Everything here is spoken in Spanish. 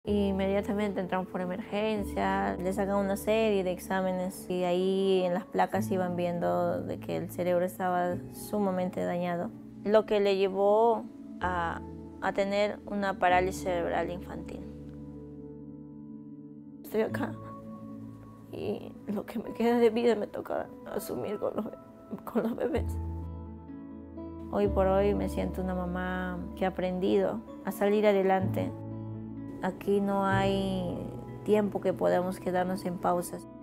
Inmediatamente entramos por emergencia, le sacan una serie de exámenes y ahí en las placas iban viendo de que el cerebro estaba sumamente dañado, lo que le llevó a tener una parálisis cerebral infantil. Estoy acá y lo que me queda de vida me toca asumir con los bebés. Hoy por hoy me siento una mamá que ha aprendido a salir adelante. Aquí no hay tiempo que podamos quedarnos en pausas.